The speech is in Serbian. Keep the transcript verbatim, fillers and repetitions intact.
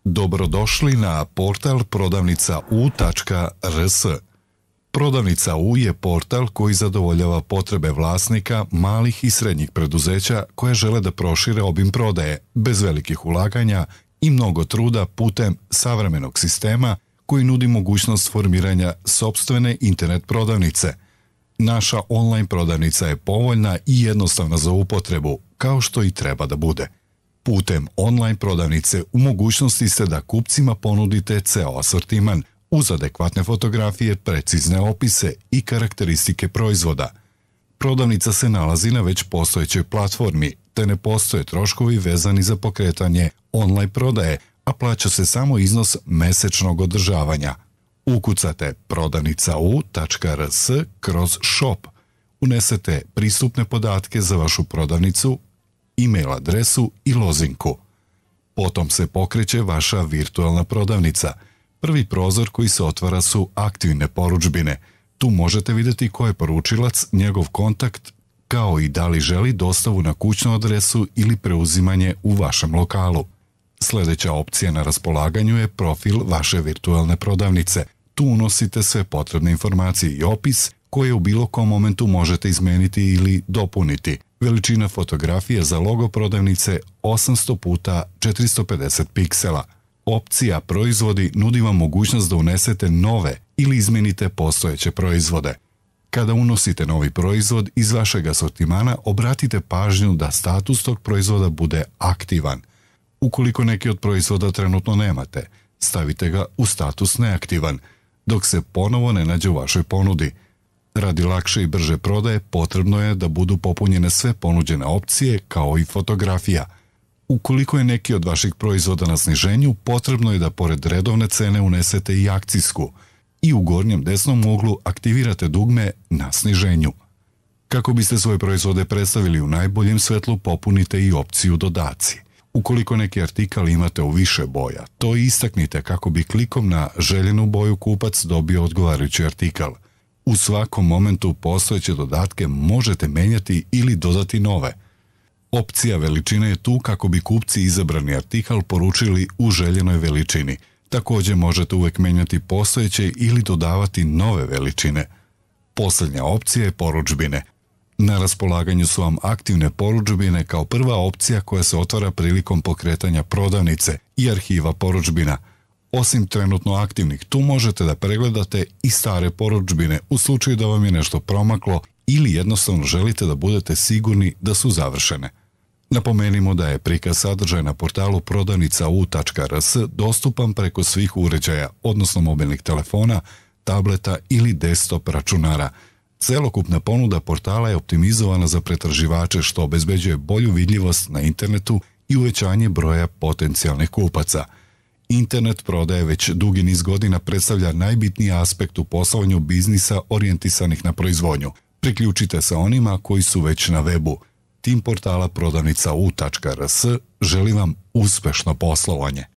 Dobrodošli na portal prodavnica u tačka r s. Prodavnica U je portal koji zadovoljava potrebe vlasnika malih i srednjih preduzeća koje žele da prošire obim prodaje bez velikih ulaganja i mnogo truda putem savremenog sistema koji nudi mogućnost formiranja sopstvene internet prodavnice. Naša online prodavnica je povoljna i jednostavna za upotrebu, kao što i treba da bude. Putem online prodavnice u mogućnosti ste da kupcima ponudite ceo asortiman uz adekvatne fotografije, precizne opise i karakteristike proizvoda. Prodavnica se nalazi na već postojećoj platformi, te ne postoje troškovi vezani za pokretanje online prodaje, a plaća se samo iznos mesečnog održavanja. Ukucate prodavnica u tačka r s kroz shop, unesete pristupne podatke za vašu prodavnicu, e-mail adresu i lozinku. Potom se pokreće vaša virtualna prodavnica. Prvi prozor koji se otvara su aktivne porudžbine. Tu možete vidjeti ko je poručilac, njegov kontakt, kao i da li želi dostavu na kućnu adresu ili preuzimanje u vašem lokalu. Sljedeća opcija na raspolaganju je profil vaše virtualne prodavnice. Tu unosite sve potrebne informacije i opis koje u bilo kom momentu možete izmeniti ili dopuniti. Veličina fotografije za logo prodavnice osamsto puta četiristo pedeset piksela. Opcija proizvodi nudi vam mogućnost da unesete nove ili izmenite postojeće proizvode. Kada unosite novi proizvod iz vašeg asortimana, obratite pažnju da status tog proizvoda bude aktivan. Ukoliko neki od proizvoda trenutno nemate, stavite ga u status neaktivan, dok se ponovo ne nađe u vašoj ponudi. Radi lakše i brže prodaje potrebno je da budu popunjene sve ponuđene opcije kao i fotografija. Ukoliko je neki od vaših proizvoda na sniženju, potrebno je da pored redovne cene unesete i akcijsku i u gornjem desnom uglu aktivirate dugme na sniženju. Kako biste svoje proizvode predstavili u najboljem svetlu, popunite i opciju dodaci. Ukoliko neki artikal imate u više boja, to istaknite kako bi klikom na željenu boju kupac dobio odgovarajući artikal. U svakom momentu postojeće dodatke možete menjati ili dodati nove. Opcija veličine je tu kako bi kupci izabrani artikal poručili u željenoj veličini. Također možete uvek menjati postojeće ili dodavati nove veličine. Posljednja opcija je porudžbine. Na raspolaganju su vam aktivne porudžbine kao prva opcija koja se otvara prilikom pokretanja prodavnice i arhiva porudžbina. Osim trenutno aktivnih, tu možete da pregledate i stare porudžbine u slučaju da vam je nešto promaklo ili jednostavno želite da budete sigurni da su završene. Napomenimo da je prikaz sadržaja na portalu prodavnica u tačka r s dostupan preko svih uređaja, odnosno mobilnih telefona, tableta ili desktop računara. Celokupna ponuda portala je optimizovana za pretraživače što obezbeđuje bolju vidljivost na internetu i uvećanje broja potencijalnih kupaca. Internet prodaje već dugi niz godina predstavlja najbitniji aspekt u poslovanju biznisa orijentisanih na proizvodnju. Priključite se onima koji su već na webu. Tim portala prodavnica u tačka r s želi vam uspešno poslovanje.